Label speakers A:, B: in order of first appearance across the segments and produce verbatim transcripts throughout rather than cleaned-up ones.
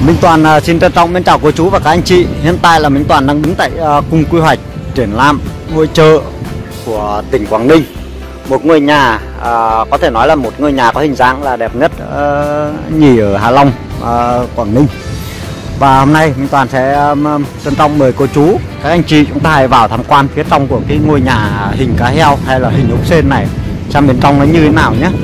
A: Minh Toàn uh, xin trân trọng mến chào cô chú và các anh chị. Hiện tại là Minh Toàn đang đứng tại uh, cung quy hoạch triển lãm ngôi chợ của tỉnh Quảng Ninh. Một ngôi nhà uh, có thể nói là một ngôi nhà có hình dáng là đẹp nhất uh, nhì ở Hạ Long, uh, Quảng Ninh. Và hôm nay Minh Toàn sẽ um, trân trọng mời cô chú, các anh chị chúng ta hãy vào tham quan phía trong của cái ngôi nhà hình cá heo hay là hình ốc sên này, xem bên trong nó như thế nào nhé.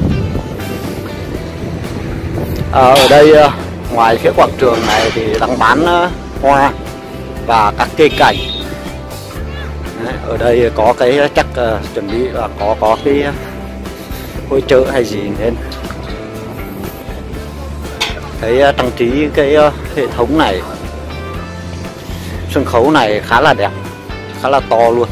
A: Uh, ở đây uh, ngoài phía quảng trường này thì đang bán uh, hoa và các cây cảnh. Đấy, ở đây có cái chắc uh, chuẩn bị là có có cái uh, hội chợ hay gì nên cái uh, trang trí cái uh, hệ thống này, sân khấu này khá là đẹp, khá là to luôn.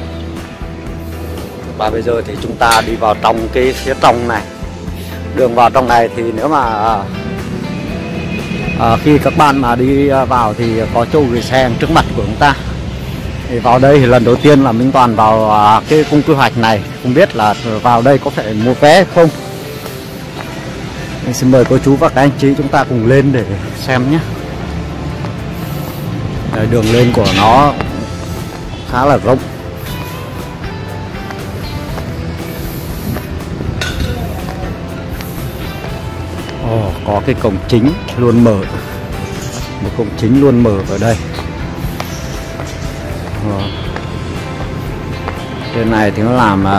A: Và bây giờ thì chúng ta đi vào trong cái phía trong này. Đường vào trong này thì nếu mà uh, À, khi các bạn mà đi vào thì có chỗ gửi xe trước mặt của chúng ta. Thì vào đây thì lần đầu tiên là Minh Toàn vào à, cái cung quy hoạch này, không biết là vào đây có phải mua vé không. Mình xin mời cô chú và các anh chị chúng ta cùng lên để xem nhé. Đây, đường lên của nó khá là rộng. Oh, có cái cổng chính luôn mở, một cổng chính luôn mở ở đây. Oh. Trên này thì nó làm uh,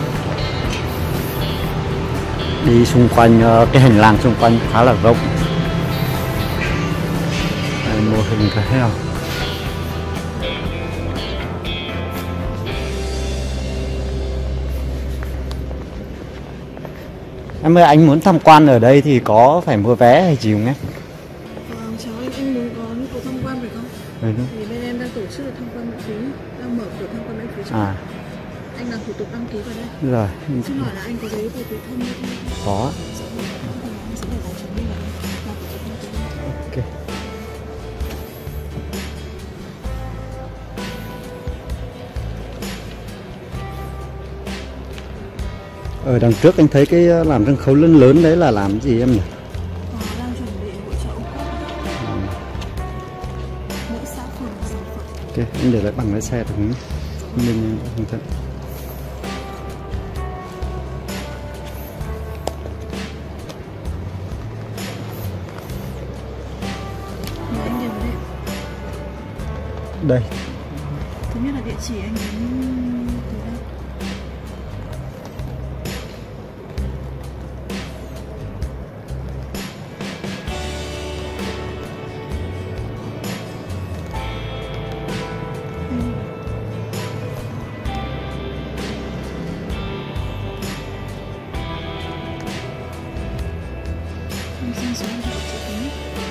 A: đi xung quanh uh, cái hành lang xung quanh khá là rộng. Đây, mô hình cá heo. Em ơi, anh muốn tham quan ở đây thì có phải mua vé hay gì không em?
B: Vâng, cháu anh, anh muốn có nhu cầu tham quan phải không?
A: Ừ, đúng.
B: Thì bên em đang tổ chức tham quan miễn phí, đang mở cửa tham quan miễn phí cho
A: à.
B: Anh làm thủ tục đăng ký vào đây.
A: Rồi.
B: Xin hỏi là anh có giấy tờ tùy thân không?
A: Có.
B: Sẽ để lại chứng minh là làm thủ tục đăng ký.
A: Ok. Ở đằng trước anh thấy cái làm sân khấu lớn lớn đấy là làm gì em nhỉ?
B: Ờ, đang chuẩn bị hội chợ Úc Cốc. Ừ. Mỗi xã phường là sản phẩm.
A: Ok, anh để lại bằng lái xe được không? Mình không thật.
B: Mời anh điền vào đây.
A: Đây.
B: Thứ nhất là địa chỉ anh đến từ đâu? Xin số điện thoại chữ ký.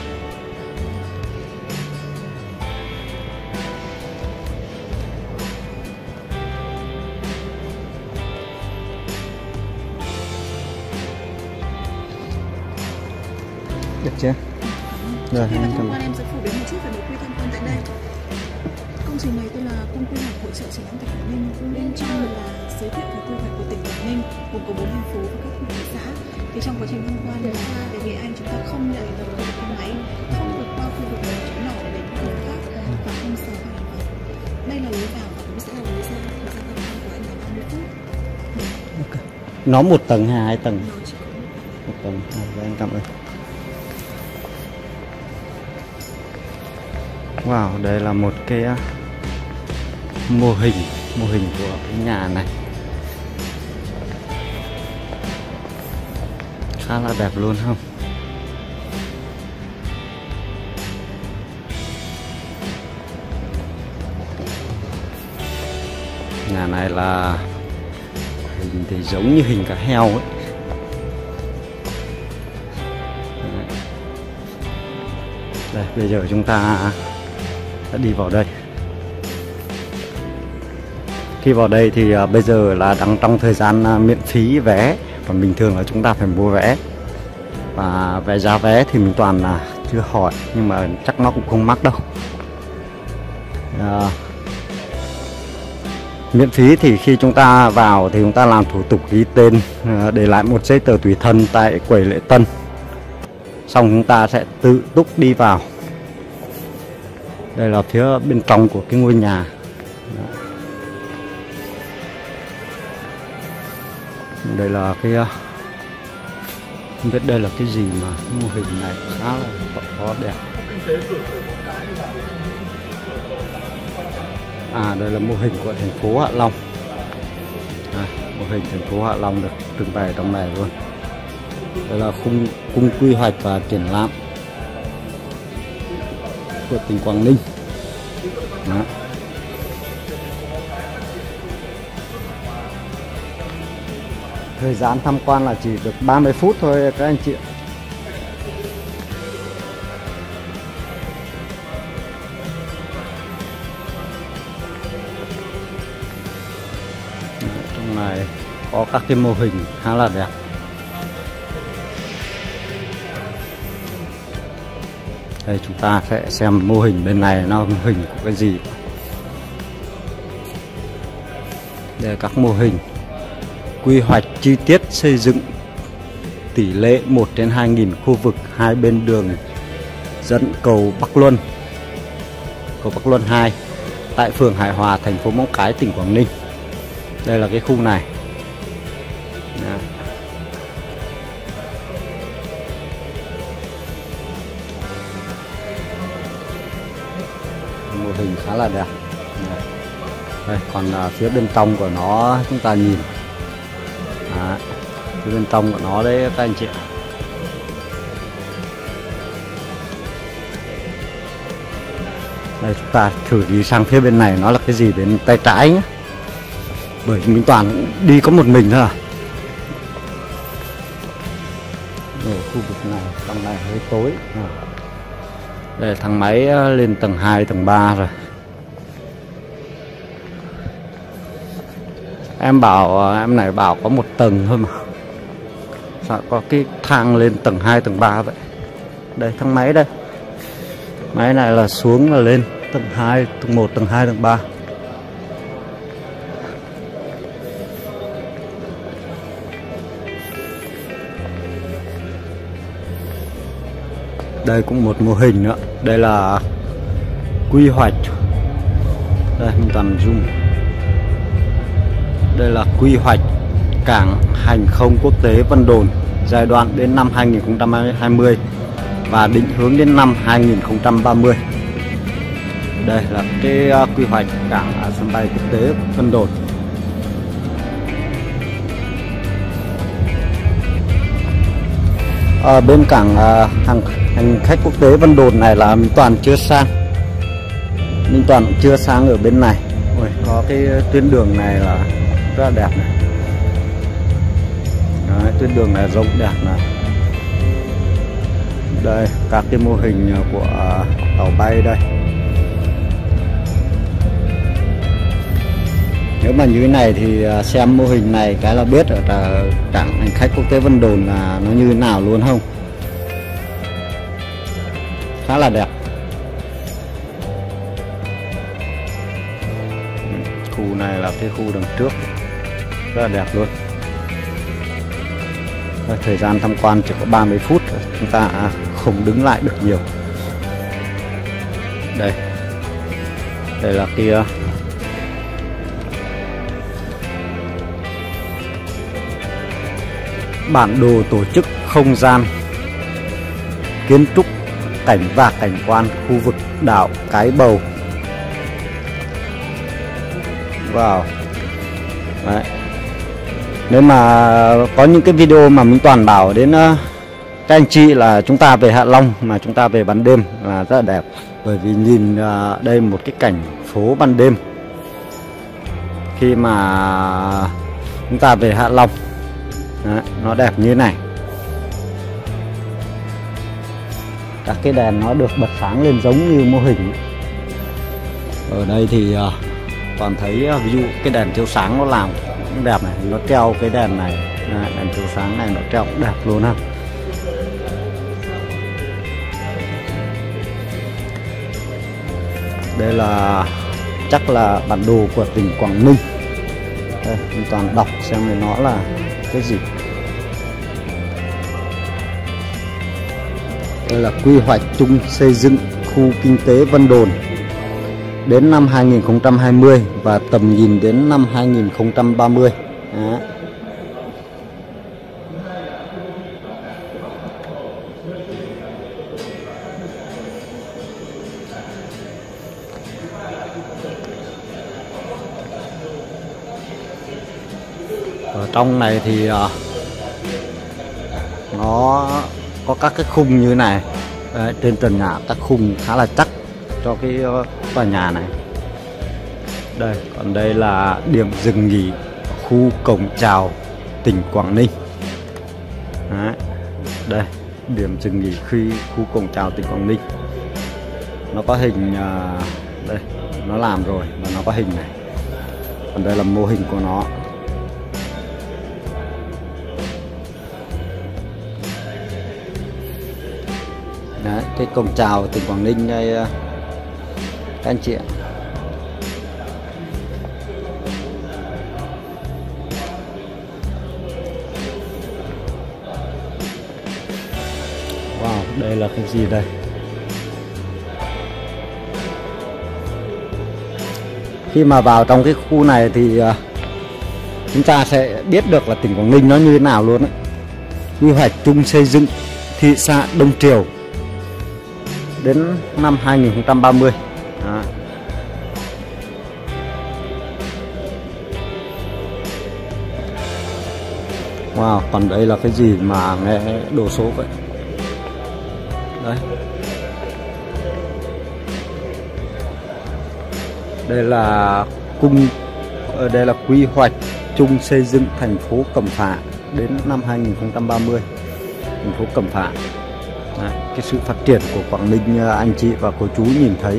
A: Được chưa? Rồi,
B: Khi mà
A: anh
B: tham
A: cầm.
B: quan em sẽ phổ biến một chút về nội quy tham quan tại đây. Công trình này tên là cung quy hoạch hội chợ triển lãm tỉnh Quảng Ninh. Bên trong là giới thiệu về quy hoạch của tỉnh Quảng Ninh, gồm có bốn thành phố và các khu thị xã. Thì trong quá trình tham quan thì đề nghị anh chúng ta không nhảy vào khu vực thang máy, không vượt qua khu vực đường chỗ nhỏ để đến khu vực khác và không sờ vào hiện vật. Đây là lối vào và cũng sẽ là lối ra. Thời gian tham quan của anh là ba mươi phút.
A: Okay. Nó một tầng hay hai tầng?
B: Nó chỉ có một tầng.
A: Một tầng. À, anh cảm ơn. Wow, đây là một cái uh, mô hình, mô hình của cái nhà này. Khá là đẹp luôn không? Nhà này là hình thì giống như hình cá heo ấy. Đây, bây giờ chúng ta đã đi vào đây. Khi vào đây thì uh, bây giờ là đang trong thời gian uh, miễn phí vé. Còn bình thường là chúng ta phải mua vé. Và về giá vé thì mình toàn là uh, chưa hỏi, nhưng mà chắc nó cũng không mắc đâu. uh, Miễn phí thì khi chúng ta vào thì chúng ta làm thủ tục ghi tên, uh, để lại một giấy tờ tùy thân tại quầy lễ tân. xong chúng ta sẽ tự túc đi vào. Đây là phía bên trong của cái ngôi nhà. Đó. Đây là cái, không biết đây là cái gì mà mô hình này khá là có đẹp. À, đây là mô hình của thành phố Hạ Long. À, mô hình thành phố Hạ Long được trưng bày trong này luôn. Đây là khung cung quy hoạch và triển lãm của tỉnh Quảng Ninh. Đó. Thời gian tham quan là chỉ được ba mươi phút thôi các anh chị. Đó, trong này có các cái mô hình khá là đẹp. Đây chúng ta sẽ xem mô hình bên này nó mô hình của cái gì. Đây là các mô hình quy hoạch chi tiết xây dựng tỷ lệ một trên hai nghìn khu vực hai bên đường dẫn cầu Bắc Luân, cầu Bắc Luân hai tại phường Hải Hòa, thành phố Móng Cái, tỉnh Quảng Ninh. Đây là cái khu này. Đó. Mô hình khá là đẹp. Đây, còn à, phía bên trong của nó chúng ta nhìn. Đó, phía bên trong của nó đấy các anh chị. Đây chúng ta thử đi sang phía bên này, nó là cái gì bên tay trái nhé. Bởi vì mình toàn đi có một mình thôi à. Ở khu vực này, trong này hơi tối. Đây thang máy lên tầng hai, tầng ba rồi. Em bảo, em này bảo có một tầng thôi mà. Sao có cái thang lên tầng hai, tầng ba vậy? Đây thang máy đây. Máy này là xuống là lên tầng hai, tầng một, tầng hai, tầng ba. Đây cũng một mô hình nữa. Đây là quy hoạch. Đây mình toàn zoom. Đây là quy hoạch cảng hàng không quốc tế Vân Đồn giai đoạn đến năm hai nghìn không trăm hai mươi và định hướng đến năm hai nghìn không trăm ba mươi. Đây là cái uh, quy hoạch cảng uh, sân bay quốc tế Vân Đồn. Ở bên cảng uh, hàng hành khách quốc tế Vân Đồn này là mình toàn chưa sang. Mình toàn chưa sang ở bên này. Ôi, có cái tuyến đường này là rất là đẹp này. Đấy, tuyến đường này rộng đẹp này. Đây các cái mô hình của tàu bay đây. Nếu mà như thế này thì xem mô hình này cái là biết ở cảng hành khách quốc tế Vân Đồn là nó như thế nào luôn không. Khá là đẹp. Khu này là cái khu đằng trước rất là đẹp luôn. Thời gian tham quan chỉ có ba mươi phút, chúng ta không đứng lại được nhiều. Đây, đây là kia bản đồ tổ chức không gian kiến trúc cảnh và cảnh quan khu vực đảo Cái Bầu. Wow. Đấy. Nếu mà có những cái video mà mình toàn bảo đến uh, các anh chị là chúng ta về Hạ Long mà chúng ta về ban đêm là rất là đẹp. Bởi vì nhìn uh, đây một cái cảnh phố ban đêm khi mà chúng ta về Hạ Long. Đấy, nó đẹp như thế này. Các cái đèn nó được bật sáng lên giống như mô hình. Ở đây thì uh, toàn thấy uh, ví dụ cái đèn chiếu sáng nó làm cũng đẹp này, nó treo cái đèn này. Đấy, đèn chiếu sáng này nó treo cũng đẹp luôn ha. Đây là chắc là bản đồ của tỉnh Quảng Ninh. Đây, mình toàn đọc xem nó là cái gì. Đây là quy hoạch chung xây dựng khu kinh tế Vân Đồn đến năm hai nghìn không trăm hai mươi và tầm nhìn đến năm hai nghìn không trăm ba mươi. Đó. Ở trong này thì uh, nó có các cái khung như này. Đấy, trên trần nhà các khung khá là chắc cho cái uh, tòa nhà này. Đây, còn đây là điểm dừng nghỉ khu Cổng Chào tỉnh Quảng Ninh. Đấy, đây điểm dừng nghỉ khi khu Cổng Chào tỉnh Quảng Ninh. Nó có hình uh, đây, nó làm rồi và nó có hình này. Còn đây là mô hình của nó. Đấy, cái Cổng Chào tỉnh Quảng Ninh đây các anh chị ạ. Wow, đây là cái gì đây? Khi mà vào trong cái khu này thì uh, chúng ta sẽ biết được là tỉnh Quảng Ninh nó như thế nào luôn đấy. Quy hoạch chung xây dựng thị xã Đông Triều đến năm hai nghìn không trăm ba mươi. Đó. Wow, còn đây là cái gì mà nghe đồ số vậy? Đấy. Đây là cung ở đây là quy hoạch chung xây dựng thành phố Cẩm Phả đến năm hai nghìn không trăm ba mươi. Thành phố Cẩm Phả. Đấy, cái sự phát triển của Quảng Ninh anh chị và cô chú nhìn thấy.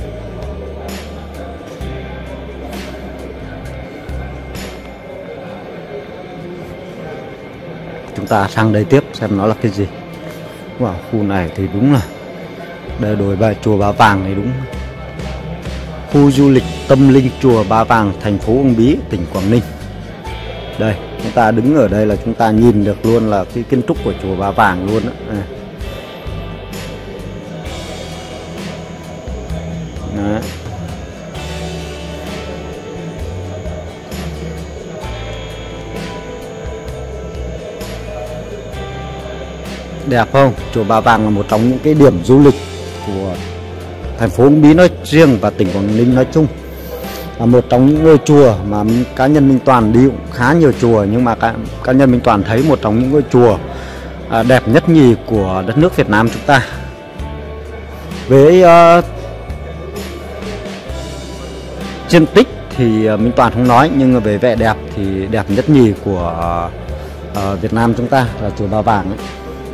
A: Chúng ta sang đây tiếp xem nó là cái gì. Wow, khu này thì đúng là đây đồi bà chùa Ba Vàng này đúng. Khu du lịch tâm linh chùa Ba Vàng, thành phố Uông Bí, tỉnh Quảng Ninh. Đây, chúng ta đứng ở đây là chúng ta nhìn được luôn là cái kiến trúc của chùa Ba Vàng luôn đó. Đây. Đấy. Đẹp không? Chùa Ba Vàng là một trong những cái điểm du lịch của thành phố Uông Bí nói riêng và tỉnh Quảng Ninh nói chung. Là một trong những ngôi chùa mà cá nhân Minh Toàn đi cũng khá nhiều chùa, nhưng mà cá, cá nhân Minh Toàn thấy một trong những ngôi chùa à, đẹp nhất nhì của đất nước Việt Nam chúng ta. Với uh, diện tích thì uh, Minh Toàn không nói, nhưng về vẻ đẹp thì đẹp nhất nhì của uh, uh, Việt Nam chúng ta là chùa Ba Vàng ấy.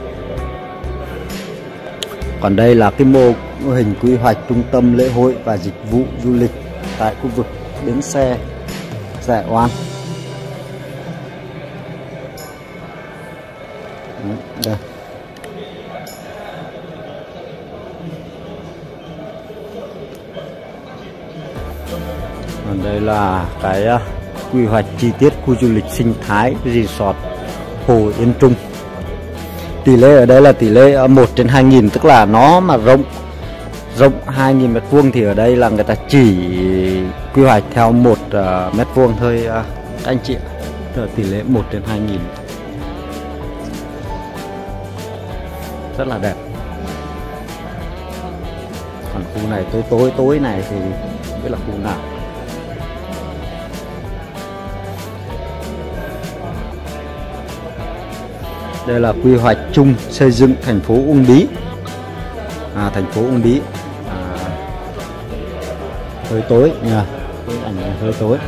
A: Còn đây là cái mô hình quy hoạch trung tâm lễ hội và dịch vụ du lịch tại khu vực bến xe Giải Oan. Đây. Còn đây là cái uh, quy hoạch chi tiết khu du lịch sinh thái resort Hồ Yên Trung. Tỷ lệ ở đây là tỷ lệ một trên hai nghìn, tức là nó mà rộng rộng hai nghìn mét vuông thì ở đây là người ta chỉ quy hoạch theo một uh, mét vuông thôi uh, các anh chị. Ở tỷ lệ một trên hai nghìn. Rất là đẹp. Còn khu này tối tối tối này thì không biết là khu nào. Đây là quy hoạch chung xây dựng thành phố Uông Bí. À, thành phố Uông Bí. À, hơi tối nha, cái ảnh này hơi tối.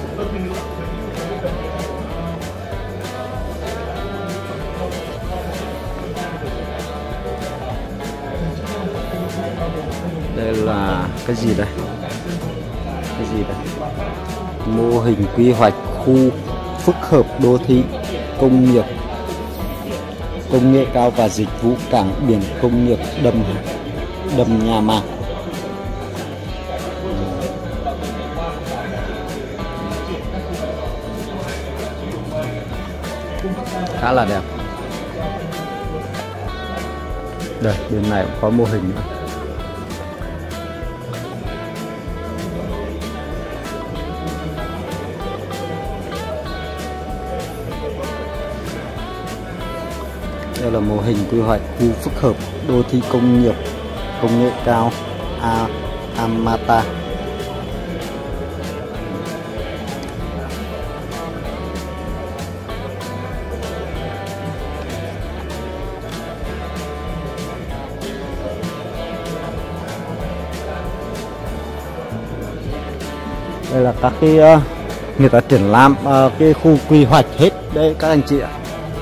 A: Đây là cái gì đây? Cái gì đây? Mô hình quy hoạch khu phức hợp đô thị công nghiệp công nghệ cao và dịch vụ cảng biển công nghiệp đầm đầm Nhà Mạc. Khá là đẹp. Đây, bên này cũng có mô hình nữa. Đây là mô hình quy hoạch khu phức hợp đô thị công nghiệp công nghệ cao A Amata. Đây là các cái uh, người ta triển lãm uh, cái khu quy hoạch hết đây các anh chị ạ.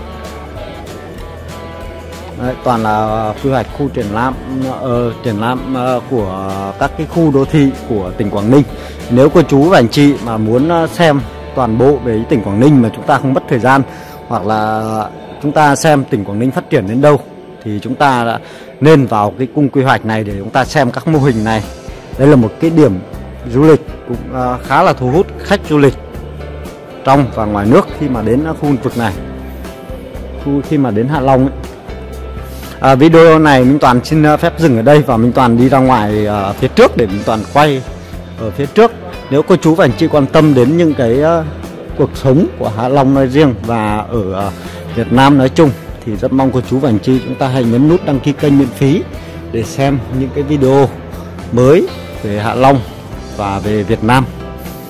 A: Đấy, toàn là quy hoạch khu triển lãm uh, triển lãm uh, của các cái khu đô thị của tỉnh Quảng Ninh. Nếu cô chú và anh chị mà muốn uh, xem toàn bộ về tỉnh Quảng Ninh mà chúng ta không mất thời gian, hoặc là chúng ta xem tỉnh Quảng Ninh phát triển đến đâu, thì chúng ta đã nên vào cái cung quy hoạch này để chúng ta xem các mô hình này. Đây là một cái điểm du lịch cũng uh, khá là thu hút khách du lịch trong và ngoài nước khi mà đến khu vực này, khu khi mà đến Hạ Long ấy. À, video này Minh Toàn xin phép dừng ở đây và Minh Toàn đi ra ngoài uh, phía trước để Minh Toàn quay ở phía trước. Nếu cô chú và anh chị quan tâm đến những cái uh, cuộc sống của Hạ Long nói riêng và ở uh, Việt Nam nói chung, thì rất mong cô chú và anh chị chúng ta hãy nhấn nút đăng ký kênh miễn phí để xem những cái video mới về Hạ Long và về Việt Nam.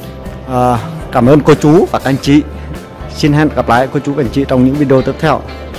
A: À, cảm ơn cô chú và các anh chị. Xin hẹn gặp lại cô chú và anh chị trong những video tiếp theo.